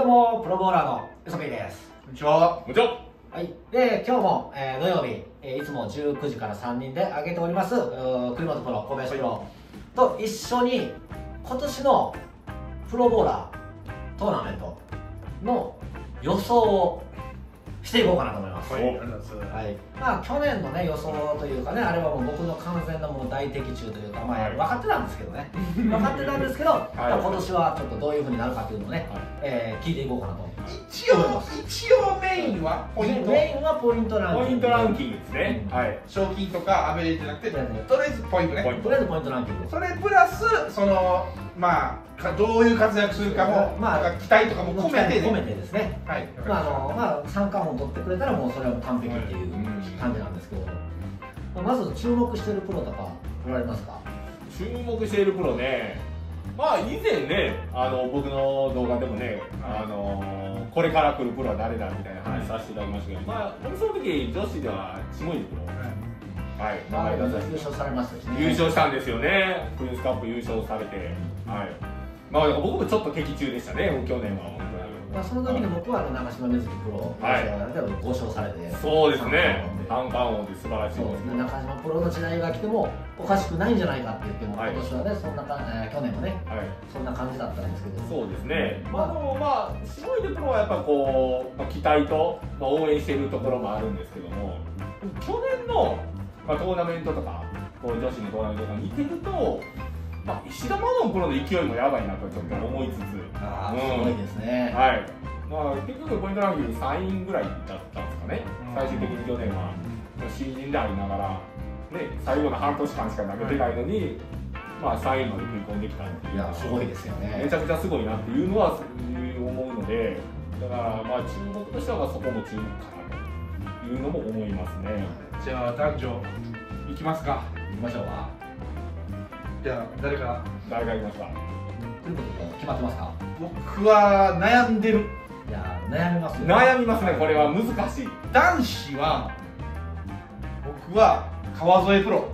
どうも、プロボーラーの磯部です。 こんにちは。 こんにちは。 はい。で、今日も、土曜日、いつも19時から3人で上げております、栗本プロ、小林プロと一緒に、今年のプロボーラートーナメントの予想をしていこうかなと思います。 はい、ありがとうございます。 はい。まあ、去年のね、予想というかね、あれはもう僕の完全なもう大的中というか、まあ、分かってたんですけどね。分かってたんですけど、まあ今年はちょっとどういう風になるかっていうのをね、聞いていこうかなと。 一応メインはポイント。 メインはポイントランキング。 ポイントランキングですね。はい。 賞金とかアベレージじゃなくて、とりあえずポイントね。 とりあえずポイントランキング。 それプラス、その、まあ、どういう活躍するかも、まあ、期待とかも込めてね。 込めてですね。 はい。 まあ、三冠王取ってくれたらもうそれは完璧っていう感じなんですけど、まず注目しているプロとかおられますか？ 注目しているプロね。まあ以前ね、僕の動画でもね、これから来るプロは誰だみたいな話させていただきましたけど、まあ僕その時女子では下地プロ、はい、名前出させて優勝されましたしね。 優勝したんですよね。プリンスカップ優勝されて、はい。まあ僕もちょっと的中でしたね。去年は本当に。 まあその時に僕は長嶋瑞生プロで5勝されて、 そうですね。三冠王で素晴らしいですね。 中島プロの時代が来てもおかしくないんじゃないかって言っても、今年はねそんな去年はね、そんな感じだったんですけど。 そうですね。まあでもまあ下出プロはやっぱこう期待と応援しているところもあるんですけども、去年のトーナメントとかこう女子のトーナメントとか見てると。まあ、石田マノンプロの勢いもやばいなとちょっと思いつつ、 すごいですね。 はい。まあ結局ポイントランキング3位ぐらいだったんですかね。最終的に去年は新人でありながらね最後の半年間しか投げてないのに、まあ3位まで食い込んできたっていう。 いやすごいですよね。 めちゃくちゃすごいなっていうのは思うので、だからまあ注目としてはそこも注目かなというのも思いますね。 じゃあ男女いきますか。 いきましょうか。 じゃあ誰かいますか？ 決まってますか？ 僕は悩んでる。 いや悩みますよ。 悩みますね。これは難しい。 男子は僕は川添プロ。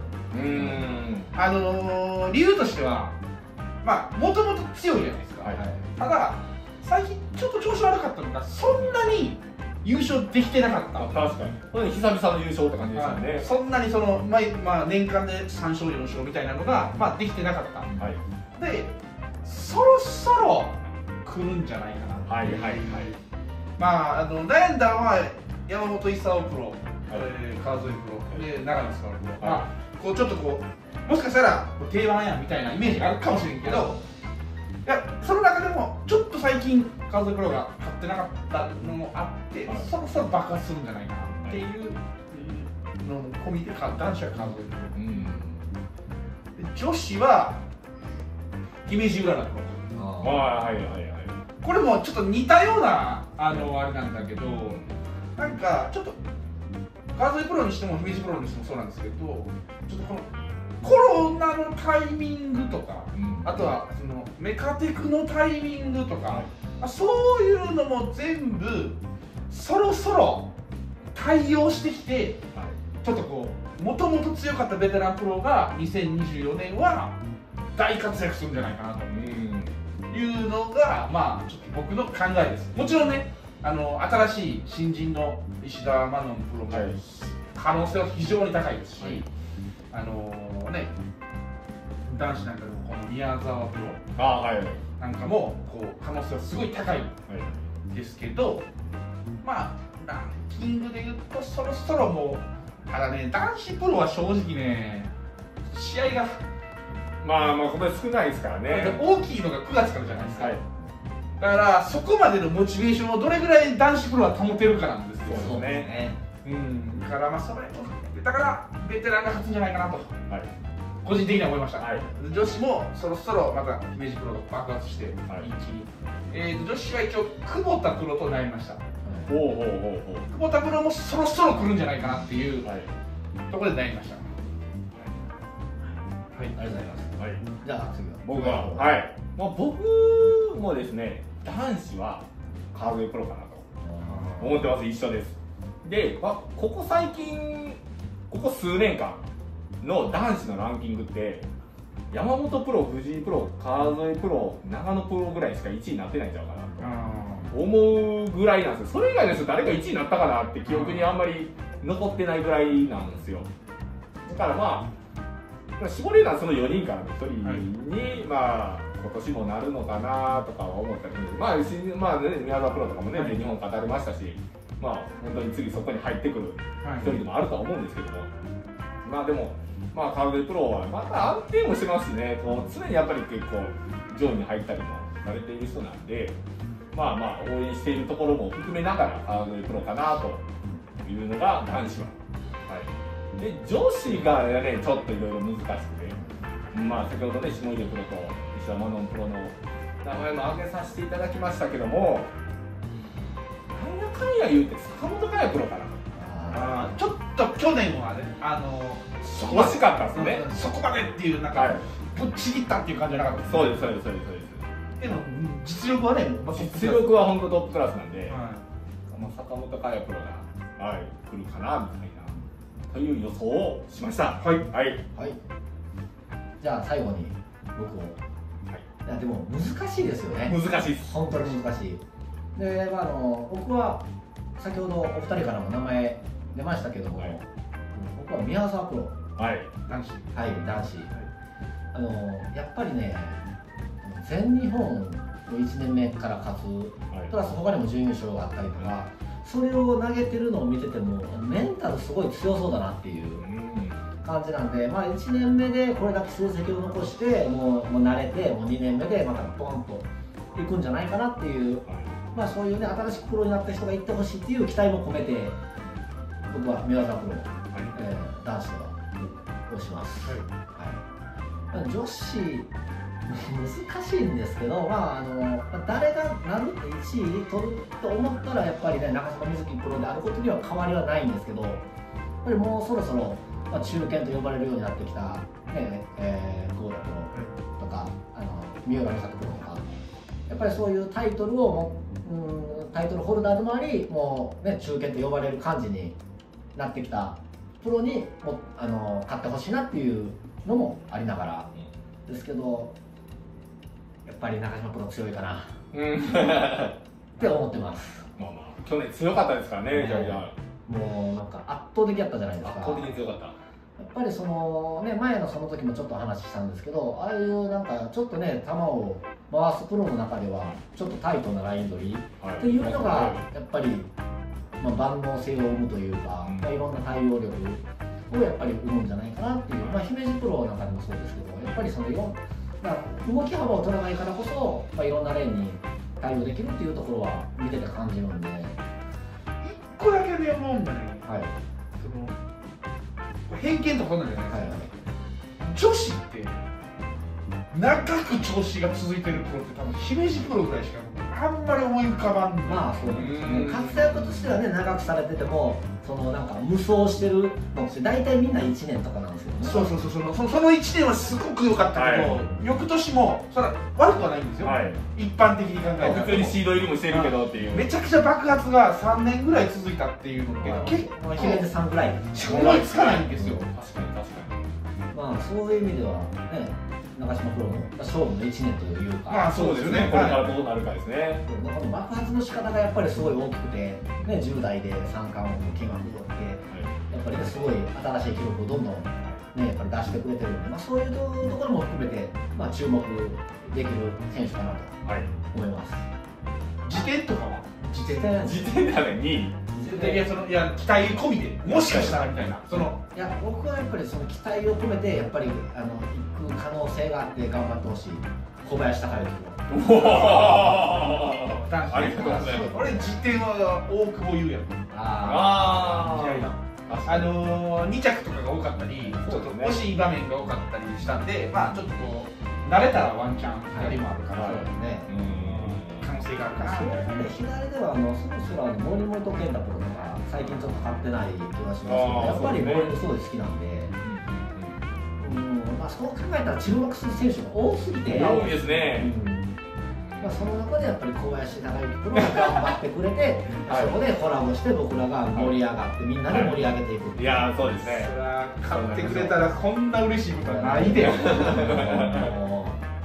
理由としてはまあもともと強いじゃないですか。ただ最近ちょっと調子悪かったのがそんなに優勝できてなかった。 確かに。これ久々の優勝って感じですよね。 そんなにそのまあ年間で3勝4勝みたいなのがまあできてなかった。でそろそろ来るんじゃないかな。まあ悩んだのは山本勲プロ、川添プロで長野昴プロ。まあこうちょっとこうもしかしたら定番やみたいなイメージがあるかもしれんけど、いやその中でもちょっと最近川添プロが勝ってなかったのもあって、そろそろ爆発するんじゃないかなっていうのも込みで男子は川添プロ、女子は姫路うららプロ。これもちょっと似たようなあれなんだけど、なんかちょっと川添プロにしても姫路プロにしてもそうなんですけど、ちょっとこのコロナのタイミングとか、あとはそのメカテクのタイミングとか、そういうのも全部そろそろ対応してきて、ちょっとこうもともと強かったベテランプロが2024年は大活躍するんじゃないかなというのが、まあちょっと僕の考えです。もちろんね、新しい新人の石田マノンプロも可能性は非常に高いですし、男子なんかでもこの宮沢プロなんかもこう可能性はすごい高いですけど、まあランキングで言うとそろそろもう、ただね男子プロは正直ね試合がまあこれ少ないですからね。 大きいのが9月からじゃないですか。だからそこまでのモチベーションをどれぐらい男子プロは保てるかなんですよ。 そうね。 だからまあそれだからベテランが勝つんじゃないかなと、個人的には思いました。女子もそろそろまた姫路プロが爆発して一気に、女子は一応久保田プロとなりました。久保田プロもそろそろ来るんじゃないかなっていうところで悩みました。 ありがとうございます。じゃあ次は僕は僕もですね、男子は川添プロかなと思ってます。一緒です。で、ここ最近ここ数年間の男子のランキングって山本プロ、藤井プロ、川添プロ、長野プロぐらいしか1位になってないんちゃうかなと思うぐらいなんですよ。それ以外の人誰が1位になったかなって記憶にあんまり残ってないぐらいなんですよ。だからまあ絞れるのはその4人からの1人に、まあ今年もなるのかなとかは思ったり、まあね、宮沢プロとかもね、日本語れましたし、まあ本当に次そこに入ってくる1人でもあるとは思うんですけども、まあでも、まあ川添プロはまた安定もしてますしね、こう常にやっぱり結構上位に入ったりもされている人なんで、まあまあ応援しているところも含めながら川添プロかなというのが男子は。はい、で女子がねちょっといろいろ難しくて、まあ先ほどね下出プロと石田マノンプロの名前も挙げさせていただきましたけども、なんやかんや言うて坂本佳代プロかな。 ちょっと去年はね惜しかったですね。 そこまでっていうなんか、ぶっちぎったっていう感じじゃなかったです。 そうですそうですそうです。 でも実力はね、 実力は本当トップクラスなんで、坂本佳代プロが、来るかなみたいなという予想をしました。はいはいはい。 じゃあ最後に僕を。いやでも難しいですよね。 難しいです。 本当に難しい。で、僕は先ほどお二人からも名前出ましたけども、僕は宮沢プロ。 はい。 男子。 はい、男子。やっぱりね、全日本の1年目から勝つ、プラス他にも準優勝があったりとか、それを投げてるのを見ててもメンタルすごい強そうだなっていう感じなんで、まあ、1年目でこれだけ成績を残してもう慣れて、もう2年目でまたポンといくんじゃないかなっていう、まあ、そういうね新しくプロになった人が行ってほしいっていう期待も込めて僕は宮沢プロ、男子はをします。はい、女子難しいんですけど、誰がなるって1位取ると思ったらやっぱりね中島みずきプロであることには変わりはないんですけど、やっぱりもうそろそろ、中堅と呼ばれるようになってきた、久保田プロとか三浦美咲プロとか、やっぱりそういうタイトルをタイトルホルダーでもあり、もう、ね、中堅と呼ばれる感じになってきたプロにも勝ってほしいなっていうのもありながらですけど。やっぱり中島プロ強いかなって思ってます。 去年強かったですからね。 もうなんか圧倒的だったじゃないですか。 圧倒的に強かった。 やっぱりそのね前のその時もちょっと話したんですけど、ああいうなんかちょっとね球を回すプロの中ではちょっとタイトなライン取りっていうのがやっぱり万能性を生むというか、いろんな対応力をやっぱり生むんじゃないかなっていう、姫路プロなんかでもそうですけど、やっぱりその動き幅を取らないからこそ、いろんなレーンに対応できるっていうところは見てて感じるんで、 1個だけで思うんだね、その偏見とかそんなんじゃないですか、女子って長く調子が続いてるプロって多分姫路プロぐらいしかあんまり思い浮かばんの。 まあそうですね、活躍としてはね長くされててもそのなんか無双してるのって大体みんな1年とかなんですよね。 そうその1年はすごく良かったけど、翌年もそれは悪くはないんですよ、一般的に考えたら。 普通にシード入りもしてるけどっていう、 めちゃくちゃ爆発が3年ぐらい続いたっていうのって結構姫路さんぐらい思いつかないんですよ。 確かにまあそういう意味ではね、中島プロの勝負の1年というか、 まあそうですね、これからどうなるかですね。 この爆発の仕方がやっぱりすごい大きくて、ね、10代で三冠王の金額を取って、やっぱりねすごい新しい記録をどんどんねやっぱり出してくれてるんで、そういうところも含めて注目できる選手かなと思います。 時点とかは？ 時点で2位。 いや期待込みでもしかしたらみたいな。 いや僕はやっぱりその期待を込めてやっぱり行く可能性があって頑張ってほしい小林孝之プロ。 ありがとうございます。 俺時点は大久保優也君。2着とかが多かったり、ちょっと惜しい場面が多かったりしたんで、ちょっとこう慣れたらワンチャン2人もあるから、可能性があるかな。 左ではそろそろ森本健太プロとか最近ちょっと勝ってない気がしますけど、やっぱりボールすごい好きなんで、そう考えたら注目する選手が多すぎて、 多いですね。 その中でやっぱり小林孝之プロが頑張ってくれて、そこでコラボして僕らが盛り上がってみんなで盛り上げていく。 いやそうですね。 それは勝ってくれたらこんな嬉しいことはないで。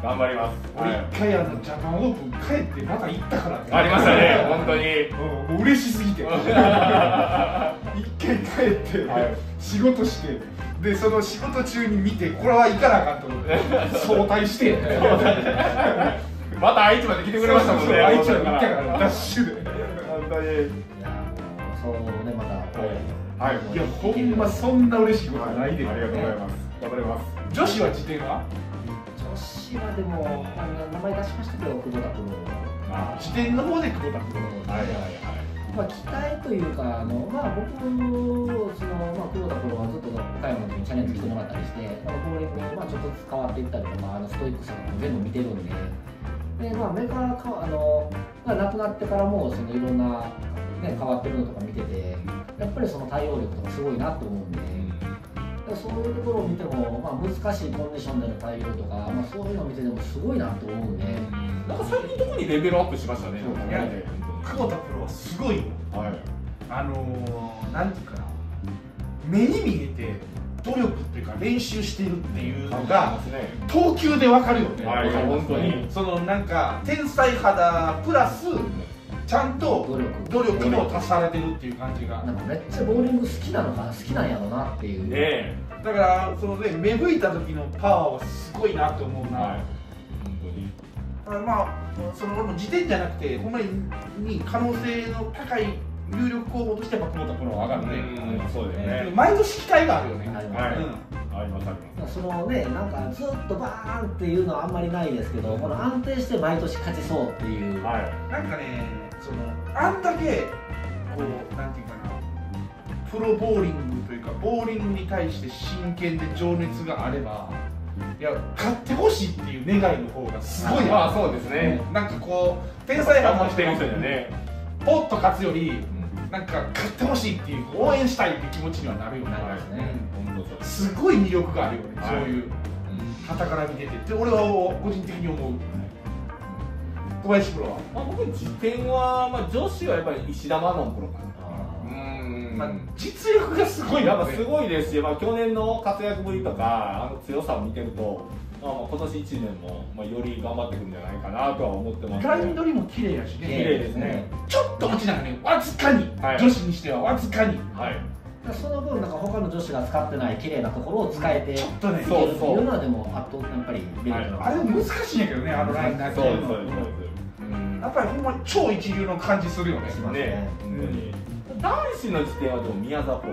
頑張ります。 俺一回ジャパンオープン帰ってまた行ったからね。 ありましたね、本当に。 もう嬉しすぎて一回帰って仕事して、でその仕事中に見て、これは行かなあかんと思って早退してまた愛知まで来てくれましたもんね。 愛知まで行ったからダッシュで本当に。 いやそうね、またはい、いやほんまそんな嬉しいことないで。 ありがとうございます。頑張ります。 女子は自転は女子はでも名前出しましたけど、久保田君自転の方で久保田君。 はいはいはい。 まあ、期待というか、まあ、僕その、まあ、久保田君はずっと岡山の時にチャレンジ来てもらったりして、ボーリングもまあちょっとずつ変わっていったりとか、ストイックさとかも全部見てるんで、でまあ、メーカーがなくなってからもそのいろんな、ね、変わってるのとか見てて、やっぱりその対応力とかすごいなと思うんで。そういうところを見ても、まあ、難しいコンディションでの対応とか、まあ、そういうのを見ててもすごいなと思うんで、 なんか最近特にレベルアップしましたね。 久保田プロはすごいよ。 はい。 なんていうかな、目に見えて努力っていうか練習しているっていうのが投球でわかるよね。 はい、本当に。 そのなんか天才肌プラスちゃんと努力も足されてるっていう感じが。 なんかめっちゃボーリング好きなのかな、好きなんやろなっていう。 ね。 だからそのね、芽吹いた時のパワーはすごいなと思うな。 はい。 まあその俺も自転じゃなくて、ほんまに可能性の高い有力候補としてやっぱ久保田プロは上がるね。 そうですね。 毎年期待があるよね。 ありますね。 ありますあります。 そのね、なんかずっとバーンっていうのはあんまりないですけど、この安定して毎年勝ちそうっていう。 なんかね、そのあんだけこうなんていうかな、プロボーリングというかボーリングに対して真剣で情熱があれば、いや勝ってほしいっていう願いの方がすごい。 まあそうですね。 なんかこう天才派のしてる人にね、 ポッと勝つよりなんか勝ってほしいっていう応援したいっていう気持ちにはなるよね。すごい魅力があるよね、そういう傍から見ててって俺は個人的に思う。小林プロは僕自転は女子はやっぱり石田マノンプロかな。 実力がすごい。 やっぱすごいですし、去年の活躍ぶりとか強さを見てると、今年1年もより頑張ってくるんじゃないかなとは思ってます。 ライン取りも綺麗やしね。 綺麗ですね。 ちょっと落ちながらね、わずかに女子にしてはわずかに。 その分なんか他の女子が使ってない綺麗なところを使えてちょっとね、 いけるっていうのはでもやっぱりベルトあれ難しいんやけどね、あのラインだけ。やっぱりほんま超一流の感じするよね。 ね、男子の時点はでも宮沢プロ。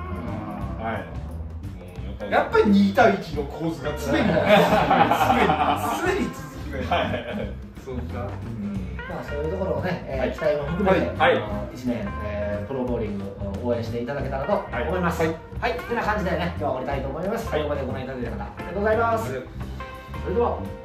やっぱり2対1の構図が常に続くね。そうか。 そういうところをね、期待も含めて1年プロボーリングを応援していただけたらと思います。はい、こんな感じでね、今日は終わりたいと思います。最後までご覧いただいた方ありがとうございます。それでは。